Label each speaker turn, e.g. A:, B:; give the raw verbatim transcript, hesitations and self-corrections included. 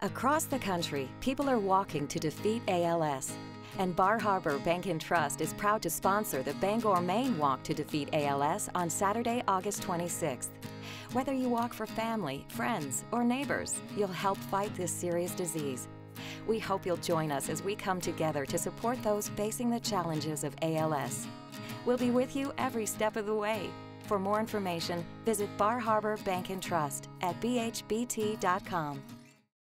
A: Across the country, people are walking to defeat A L S. And Bar Harbor Bank and Trust is proud to sponsor the Bangor, Maine Walk to Defeat A L S on Saturday, August twenty-sixth. Whether you walk for family, friends, or neighbors, you'll help fight this serious disease. We hope you'll join us as we come together to support those facing the challenges of A L S. We'll be with you every step of the way. For more information, visit Bar Harbor Bank and Trust at b h b t dot com.